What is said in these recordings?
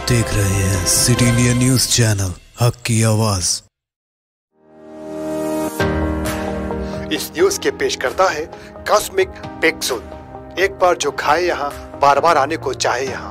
देख रहे हैं सिटी इंडिया न्यूज चैनल, हक की आवाज। इस न्यूज के पेश करता है कॉस्मिक पिक्सल। एक बार जो खाए यहाँ, बार बार आने को चाहे यहाँ।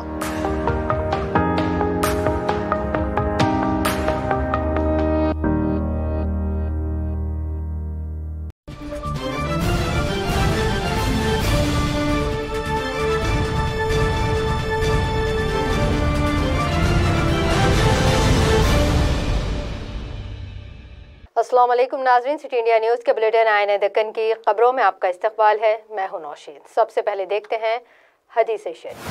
अस्सलाम वालेकुम नाज़रीन, सिटी इंडिया न्यूज़ के बुलेटिन आईने दक्कन की खबरों में आपका इस्तकबाल है। मैं हूं नौशीन। सबसे पहले देखते हैं हदीस शरीफ।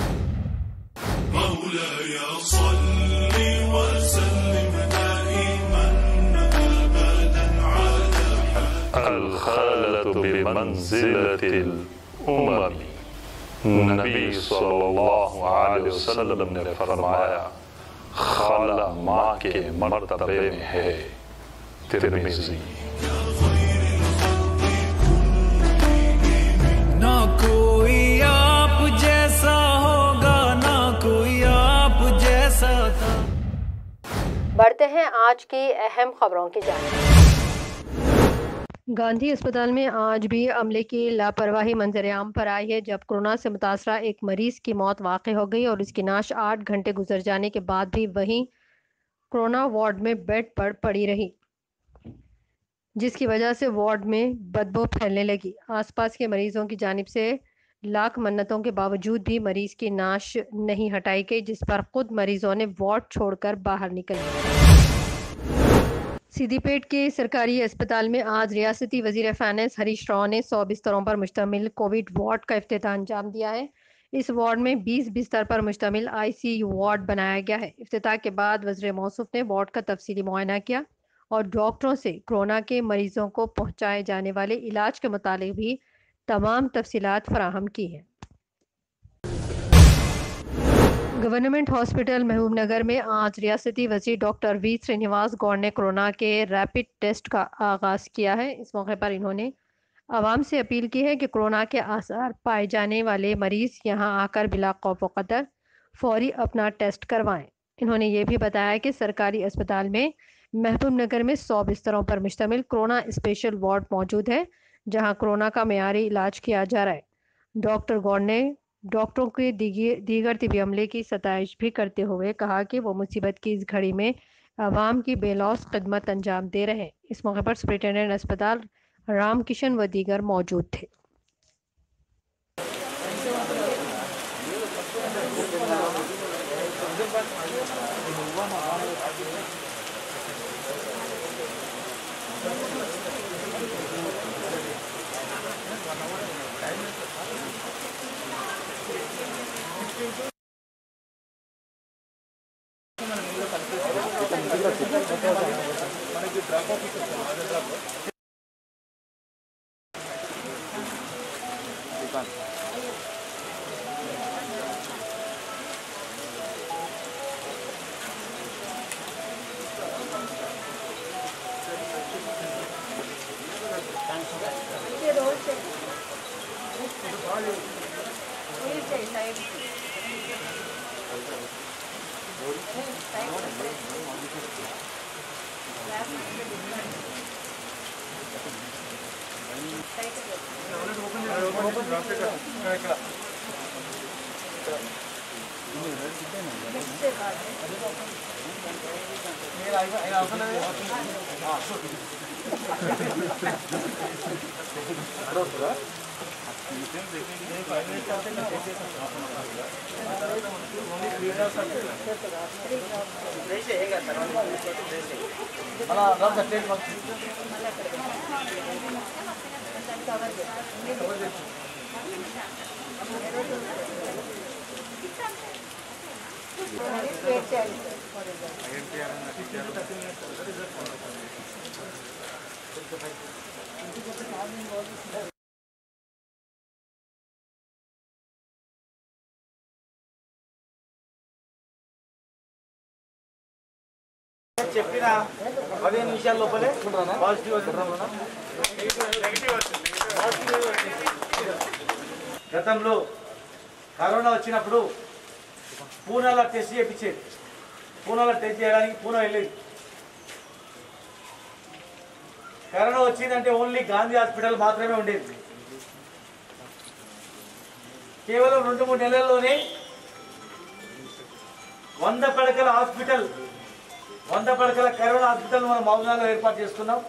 नबी सल्लल्लाहु अलैहि वसल्लम ने फरमाया, खाला माँ के मर्तबे में है। तिर्मिज़ी। ना कोई आप जैसा होगा, ना कोई आप जैसा था। बढ़ते हैं आज की अहम खबरों की जानिब। गांधी अस्पताल में आज भी अमले की लापरवाही मंजर-ए-आम पर आई है, जब कोरोना से मुतासरा एक मरीज की मौत वाक़ई हो गई और उसकी नाश 8 घंटे गुजर जाने के बाद भी वहीं कोरोना वार्ड में बेड पर पड़ी रही, जिसकी वजह से वार्ड में बदबू फैलने लगी। आसपास के मरीजों की जानिब से लाख मन्नतों के बावजूद भी मरीज की नाश नहीं हटाई गई, जिस पर खुद मरीजों ने वार्ड छोड़कर बाहर निकले। सिद्दीपेट के सरकारी अस्पताल में आज रियासती वजीर फाइनेंस हरीश राव ने 100 बिस्तरों पर मुश्तमिल कोविड वार्ड का इफ्तिताह अंजाम दिया है। इस वार्ड में 20 बिस्तर पर मुश्तमिल ICU वार्ड बनाया गया है। इफ्तिताह के बाद वज़ीर मौसूफ ने वार्ड का तफसीली मुआयना किया और डॉक्टरों से कोरोना के मरीजों को पहुंचाए जाने वाले इलाज के मुतालिक भी तमाम तफसीलात फराहम की हैं। गवर्नमेंट हॉस्पिटल महबूब नगर में आज रियासती वज़ीर डॉक्टर V श्रीनिवास गौड़ ने कोरोना के रैपिड टेस्ट का आगाज़ किया है। इस मौके पर इन्होंने आवाम से अपील की है कि कोरोना के आसार पाए जाने वाले मरीज यहां आकर बिला खौफ व खतर फौरी अपना टेस्ट करवाएं। इन्होंने ये भी बताया कि सरकारी अस्पताल में महबूब नगर में 100 बिस्तरों पर मुश्तमिल कोरोना स्पेशल वार्ड मौजूद है, जहां कोरोना का मेयारी इलाज किया जा रहा है। डॉक्टर गौड़ ने डॉक्टरों के दीगर तिबी अमले की सताइश भी करते हुए कहा कि वो मुसीबत की इस घड़ी में आवाम की बेलौस खिदमत अंजाम दे रहे हैं। इस मौके पर सुपरिटेंडेंट अस्पताल राम किशन व दीगर मौजूद थे। చెప్పినా 15 నిమిషాల లోపలే పాజిటివ్ వస్తుందన్నా. గతంలో కరోనా వచ్చినప్పుడు పూనాలో టెస్ట్ చేయించేది. పూణేలో టెస్ట్ చేయడానికి పూణే వెళ్ళింది. కరోనా వచ్చిందంటే ఓన్లీ గాంధీ హాస్పిటల్ మాత్రమే ఉండేది. కేవలం 2-3 నెలల్లోనే 100 పడకల హాస్పిటల్, 100 పడకల కరోనా హాస్పిటల్ మనం మౌనాలో ఏర్పాటు చేసుకున్నాం.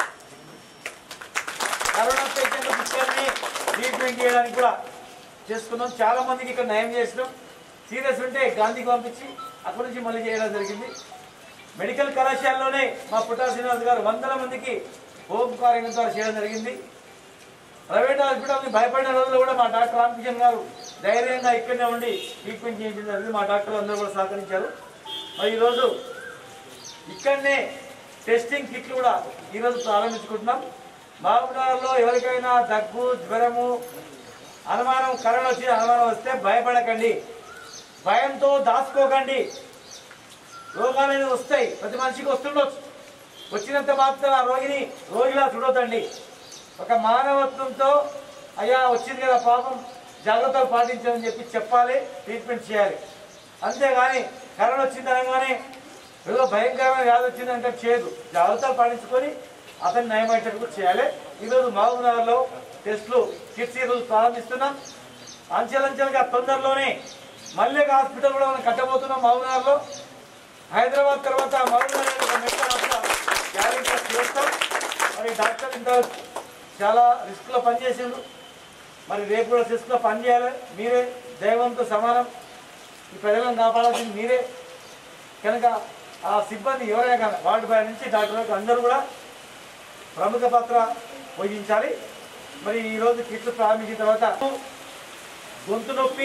కరోనా పేషెంట్లకు ఇక్కడనే ట్రీట్మెంట్ చేయడానికి కూడా చేసుకున్నాం. చాలా మందికి ఇక్కడ నయం చేసినాం. సీరియస్ ఉంటే గాంధీకి పంపించి అక్కడి నుంచి మళ్ళీ చేయడం జరిగింది. మెడికల్ కళాశాలలోనే మా పుట్టా శ్రీనివాస్ గారు 100 మందికి హోమ్ క్వారంటైన్ ద్వారా చేయడం జరిగింది. ప్రైవేట్ హాస్పిటల్ని భయపడిన రోజుల్లో కూడా మా డాక్టర్ రామకిషన్ గారు ధైర్యంగా ఇక్కడనే ఉండి ట్రీట్మెంట్ చేయించడం జరిగింది. మా డాక్టర్లు అందరూ కూడా సహకరించారు. మరి ఈరోజు ఇక్కడనే టెస్టింగ్ కిట్లు కూడా ఈరోజు ప్రారంభించుకుంటున్నాం. మహబూబ్నగర్లో ఎవరికైనా దగ్గు, జ్వరము, అనుమానం, కరోనా వచ్చి అనుమానం వస్తే భయపడకండి, భయంతో దాచుకోకండి. రోగాలు అనేది వస్తాయి, ప్రతి మనిషికి వస్తుండొచ్చు. వచ్చినంత మాత్రం ఆ రోగిలా చూడొద్దండి. ఒక మానవత్వంతో అయ్యా వచ్చింది కదా పాపం, జాగ్రత్తలు పాటించమని చెప్పి చెప్పాలి, ట్రీట్మెంట్ చేయాలి. అంతేగాని కరోనా వచ్చింది అనగానే ఏదో భయంకరమైన వ్యాధి వచ్చిందంటే చేయదు. జాగ్రత్తలు పాటించుకొని అతన్ని నయమయ్యేటట్టు చేయాలి. ఈరోజు మహబూబ్నగర్లో టెస్టులు కిట్స్ ఈరోజు ప్రారంభిస్తున్నాం. అంచెలంచెలుగా తొందరలోనే మళ్ళీ హాస్పిటల్ కూడా మనం కట్టబోతున్నాం మహబూబ్నగర్లో. హైదరాబాద్ తర్వాత మహబూబ్నగర్ గ్యారెంటీ చేస్తాం. మరి డాక్టర్ ఇంత చాలా రిస్క్లో పనిచేసిండు. మరి రేపు కూడా రిస్క్లో పనిచేయాలి. మీరే దైవంతో సమానం. ఈ ప్రజలను కాపాడాల్సింది మీరే. కనుక ఆ సిబ్బంది ఎవరైనా కానీ వార్డు బాయ్ నుంచి డాక్టర్ వరకు అందరూ కూడా ప్రముఖ పాత్ర వహించాలి. మరి ఈరోజు కిట్లు ప్రారంభించిన తర్వాత గొంతు నొప్పి,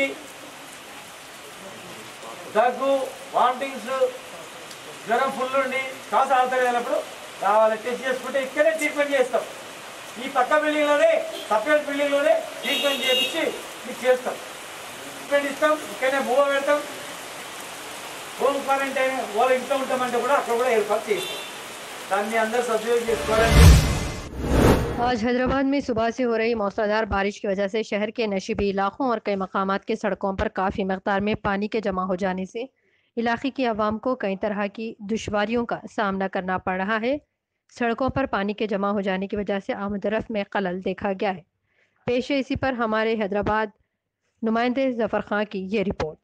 దగ్గు, వామిటింగ్స్, జ్వరం ఫుల్ ఉండి శ్వాస ఆడతలేనప్పుడు కావాలి టెస్ట్ చేసుకుంటే ఇక్కడే ట్రీట్మెంట్ చేస్తాం. ఈ పక్క బిల్డింగ్లోనే సపరేట్ బిల్డింగ్లోనే ట్రీట్మెంట్ చేయించి మీకు చేస్తాం. ట్రీట్మెంట్ ఇస్తాం, ఇక్కడనే మూవ పెడతాం. హోమ్ క్వారంటైన్ వాళ్ళ ఇంట్లో ఉంటామంటే కూడా అక్కడ కూడా ఏర్పాటు చేస్తాం. దాన్ని అందరూ సద్వినియోగం చేసుకోవాలండి. आज हैदराबाद में सुबह से हो रही मूसलाधार बारिश की वजह से शहर के नशीबी इलाकों और कई मकामात के सड़कों पर काफ़ी मकदार में पानी के जमा हो जाने से इलाके की आवाम को कई तरह की दुश्वारियों का सामना करना पड़ रहा है। सड़कों पर पानी के जमा हो जाने की वजह से आमदरफ्त में खलल देखा गया है। पेश है इसी पर हमारे हैदराबाद नुमाइंदे जफर खां की ये रिपोर्ट।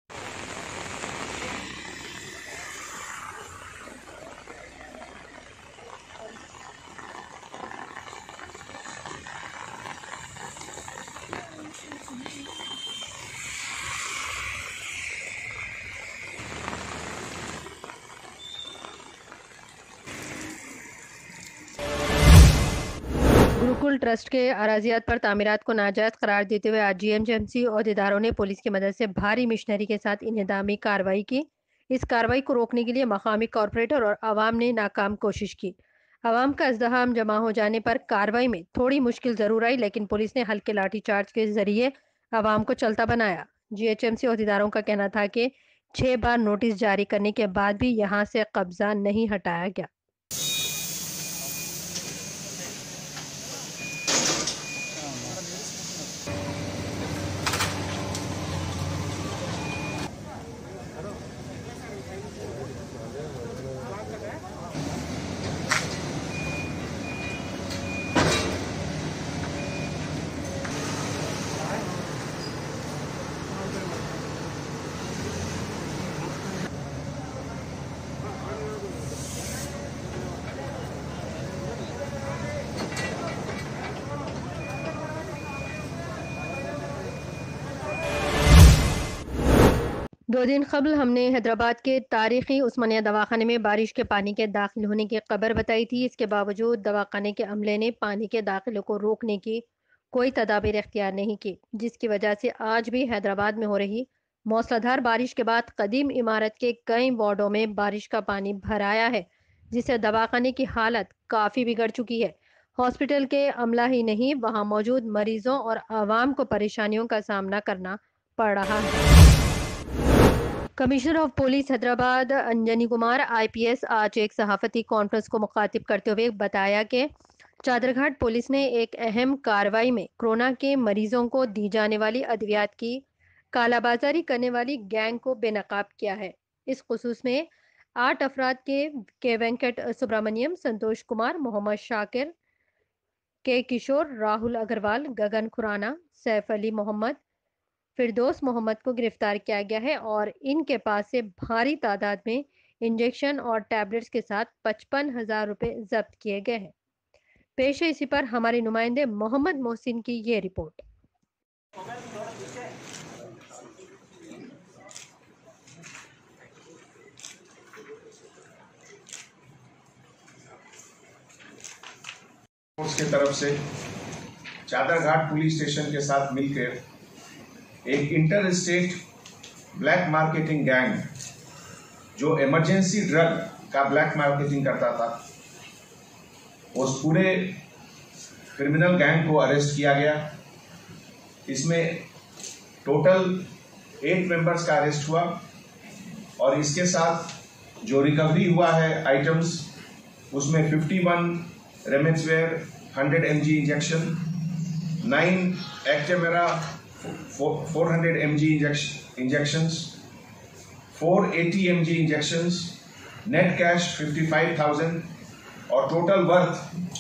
गुरुकुल ट्रस्ट के अराजियात पर तामीरात को नाजायज करार देते हुए आज GHMC अहदेदारों ने पुलिस की मदद से भारी मशीनरी के साथ इंहदामी कार्रवाई की। इस कार्रवाई को रोकने के लिए मकामी कॉरपोरेटर और आवाम ने नाकाम कोशिश की। आवाम का इज़्दिहाम जमा हो जाने पर कार्रवाई में थोड़ी मुश्किल जरूर आई, लेकिन पुलिस ने हल्के लाठीचार्ज के जरिए आवाम को चलता बनाया। GHMC अहदेदारों का कहना था कि 6 बार नोटिस जारी करने के बाद भी यहाँ से कब्जा नहीं हटाया गया। दो दिन कबल हमने हैदराबाद के तारीखी उस्मानिया दवाखाने में बारिश के पानी के दाखिल होने की खबर बताई थी। इसके बावजूद दवाखाने के अमले ने पानी के दाखिले को रोकने की कोई तदाबीर इख्तियार नहीं की, जिसकी वजह से आज भी हैदराबाद में हो रही मूसलाधार बारिश के बाद कदीम इमारत के कई वार्डों में बारिश का पानी भर आया है, जिससे दवाखाने की हालत काफ़ी बिगड़ चुकी है। हॉस्पिटल के अमला ही नहीं, वहाँ मौजूद मरीजों और आवाम को परेशानियों का सामना करना पड़ रहा है। Commissioner of police Hyderabad Anjani Kumar IPS आज एक सहाफती कॉन्फ्रेंस को मुखातिब करते हुए बताया कि चादरघाट पुलिस ने एक अहम कार्रवाई में कोरोना के मरीजों को दी जाने वाली अद्वियात की कालाबाजारी करने वाली गैंग को बेनकाब किया है। इस खुसूस में 8 अफराद के वेंकट सुब्रमण्यम, संतोष कुमार, मोहम्मद शाकिर, के किशोर, राहुल अग्रवाल, गगन खुराना, सैफ अली मोहम्मद, फिरदौस मोहम्मद को गिरफ्तार किया गया है और इनके पास से भारी तादाद में इंजेक्शन और टैबलेट्स के साथ 55,000 रुपए जब्त किए गए हैं। पेश है इसी पर हमारे नुमाइंदे मोहम्मद मोहसिन की ये रिपोर्ट। फोर्स की तरफ से चादरघाट पुलिस स्टेशन के साथ मिलकर एक inter state black marketing gang जो इमरजेंसी ड्रग का ब्लैक मार्केटिंग करता था, उस पूरे क्रिमिनल गैंग को अरेस्ट किया गया। इसमें टोटल 8 मेंबर्स का अरेस्ट हुआ और इसके साथ जो रिकवरी हुआ है आइटम्स, उसमें 51 remdesivir 100 mg injection, 9 Actemra 400 mg injections, 480 mg injections, net cash 55,000 और टोटल वर्थ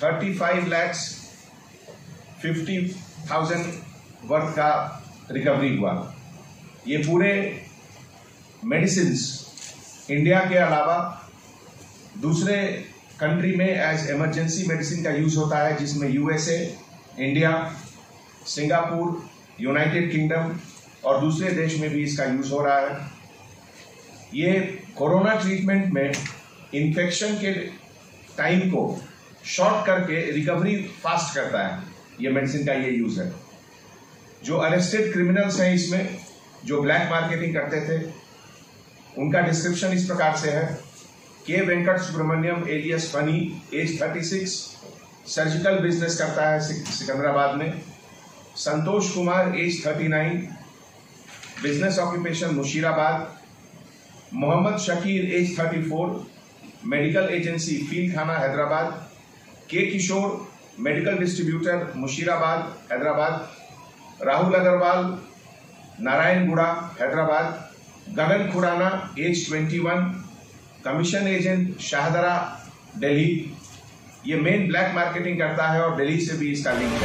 35,50,000 वर्थ का रिकवरी हुआ। ये पूरे मेडिसिन्स इंडिया के अलावा दूसरे कंट्री में एज इमरजेंसी मेडिसिन का यूज होता है, जिसमें USA, India, Singapore, United Kingdom और दूसरे देश में भी इसका यूज हो रहा है। ये कोरोना ट्रीटमेंट में इन्फेक्शन के टाइम को शॉर्ट करके रिकवरी फास्ट करता है। ये मेडिसिन का ये यूज है। जो अरेस्टेड क्रिमिनल्स हैं इसमें, जो ब्लैक मार्केटिंग करते थे, उनका डिस्क्रिप्शन इस प्रकार से है। K Venkat Subramaniam alias Phani, age 36, surgical business करता है सिकंदराबाद में। Santosh Kumar, age 39, business occupation Musheerabad. Mohammed Shakir, age 34, medical agency field थाना Hyderabad. K Kishore, medical distributor Musheerabad Hyderabad. Rahul Agarwal, Narayanguda Hyderabad. Gagan Khurana, age 21, commission agent Shahdara Delhi. ये मेन ब्लैक मार्केटिंग करता है और दिल्ली से भी इसका लिंक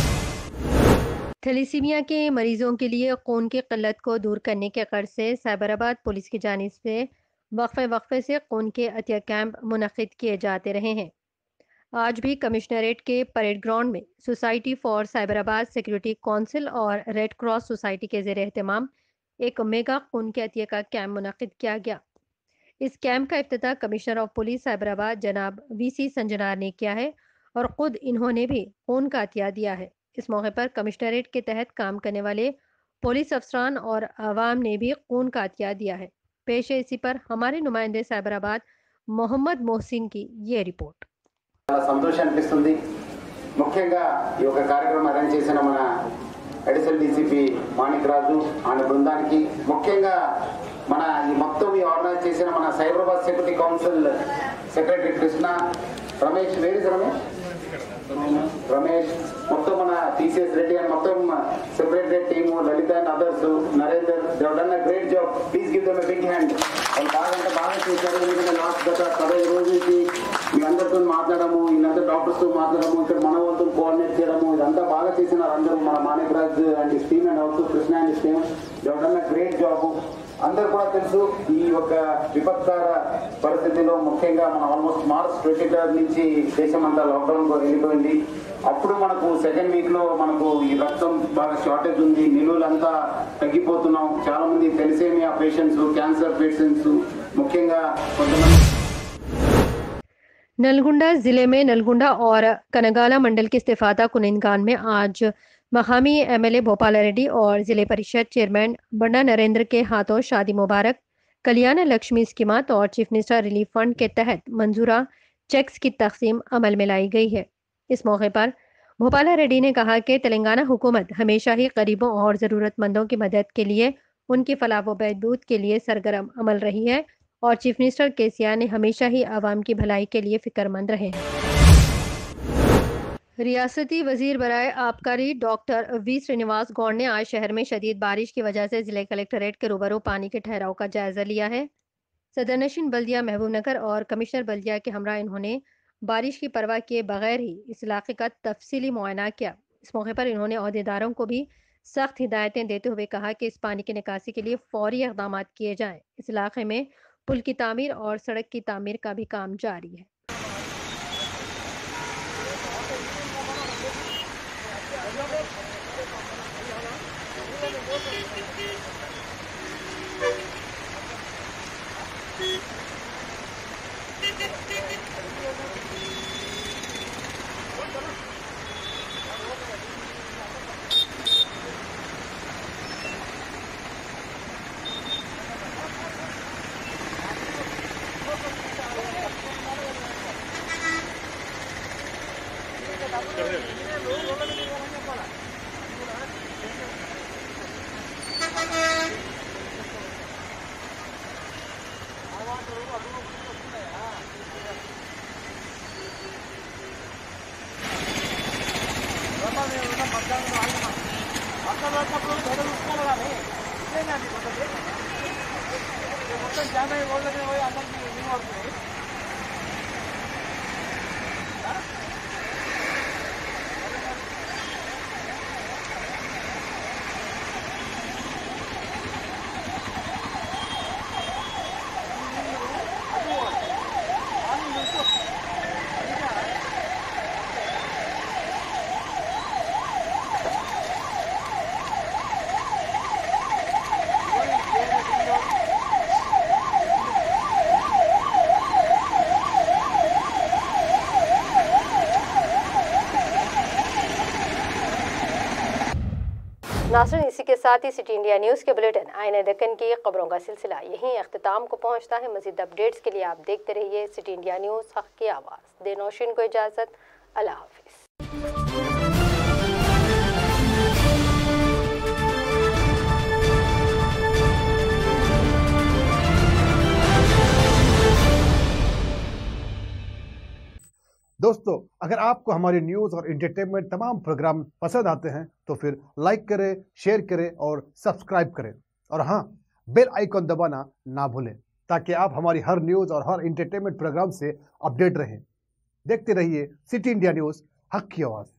है। थैलेसीमिया के मरीजों के लिए खून की किल्लत को दूर करने के गर्ज से साइबराबाद पुलिस की जानिब से वक्फे से खून के अतिया कैंप मुनक्किद किए जाते रहे हैं। आज भी कमिश्नरेट के परेड ग्राउंड में society for Cyberabad security council और रेड क्रॉस सोसाइटी के ज़ेर एहतमाम एक मेगा खून के अतिया का कैंप मुनक्किद किया गया। इस कैंप का इफ्तिताह कमिश्नर ऑफ पुलिस साइबराबाद जनाब वीसी संजनार ने किया है और खुद इन्होंने भी खून का अतिया दिया है। इस मौके पर कमिश्नरेट के तहत काम करने वाले पुलिस अफसरान और आवाम ने भी खून का अतिया दिया है। पेश है इसी पर हमारे नुमाइंदे साइबराबाद मोहम्मद मोहसिन की ये रिपोर्ट। సంతోషం అనిపిస్తుంది। ముఖ్యంగా ఈ యొక్క కార్యక్రమం అరేంజ్ చేసిన మన అడిషనల్ డీసీపీ మాణిక్ రాజు ఆయన బృందానికి, ముఖ్యంగా మన ఈ మొత్తం ఈ ఆర్గనైజ్ చేసిన మన Cyberabad security council secretary Krishna, Ramesh, Ramesh, మొత్తం మన టీసీఎస్ రెడ్డి అండ్ మొత్తం secretary team, Lalitha and others, Narender, they have done a great job. Please give them a big hand. వాళ్ళు బాగా చేశారు. ఎందుకంటే లాస్ట్ గత 15 రోజుల నుంచి మీ అందరితో మాట్లాడము, వీళ్ళంతా డాక్టర్స్తో మాట్లాడము, ఇక్కడ మన వాళ్ళతో కోఆర్డినేట్ చేయడము, ఇదంతా బాగా చేసినారు అందరూ. మన Manik Raj and his team and also Krishna and his team, they have done a great job. అందరూ కూడా తెలుసు ఈ ఒక విపత్కర పరిస్థితిలో ముఖ్యంగా మనం ఆల్మోస్ట్ మార్చ్ 23 నుంచి దేశం అంతా లాక్డౌన్ వెళ్ళిపోయింది. అప్పుడు మనకు సెకండ్ వీక్ లో మనకు ఈ రక్తం బాగా షార్టేజ్ ఉంది, నిలువలంతా తగ్గిపోతున్నాం. చాలా మంది థెలసేమియా పేషెంట్స్, క్యాన్సర్ పేషెంట్స్, ముఖ్యంగా కొంతమంది नलगुंडा जिले में नलगुंडा और कनगाला मंडल के इस्तीफादा कुनिंदगान में आज मकामी एमएलए भोपाल रेड्डी और जिले परिषद चेयरमैन बंडा नरेंद्र के हाथों शादी मुबारक, कल्याण लक्ष्मी स्कीमात और चीफ मिनिस्टर रिलीफ फंड के तहत मंजूरा चेक्स की तकसीम अमल में लाई गई है। इस मौके पर भोपाल रेड्डी ने कहा कि तेलंगाना हुकूमत हमेशा ही गरीबों और ज़रूरतमंदों की मदद के लिए, उनकी फलाह व बहबूद के लिए सरगर्म अमल रही है और चीफ मिनिस्टर केसीआर ने हमेशा ही आवाम की भलाई के लिए फिक्रमंद रहे हैं। रियासती वजीर बराए आबकारी डॉक्टर वी श्रीनिवास गौड़ ने आज शहर में शदीद बारिश की वजह से जिले कलेक्ट्रेट के रूबरू पानी के ठहराव का जायजा लिया है। सदरनशीन बल्दिया महबूबनगर और कमिश्नर बल्दिया के हमरा इन्होंने बारिश की परवाह किए बगैर ही इस इलाके का तफसीली मुआयना किया। इस मौके पर इन्होंने अहदेदारों को भी सख्त हिदायतें देते हुए कहा कि इस पानी की निकासी के लिए फौरी इक़दाम किए जाएं। इस इलाके में पुल की तामीर और सड़क की तामीर का भी काम जारी है। नाज़रीन, इसी के साथ ही सिटी इंडिया न्यूज़ के बुलेटिन आईने दक्कन की खबरों का सिलसिला यहीं अख्तिताम को पहुंचता है। मज़ीद अपडेट्स के लिए आप देखते रहिए सिटी इंडिया न्यूज़, हक़ की आवाज़। दे नौशीन को इजाज़त। अल्लाह हाफ़िज़। दोस्तों, अगर आपको हमारी न्यूज़ और एंटरटेनमेंट तमाम प्रोग्राम पसंद आते हैं तो फिर लाइक करें, शेयर करें और सब्सक्राइब करें। और हाँ, बेल आइकॉन दबाना ना भूलें ताकि आप हमारी हर न्यूज़ और हर एंटरटेनमेंट प्रोग्राम से अपडेट रहें। देखते रहिए सिटी इंडिया न्यूज़, हक़ की आवाज़।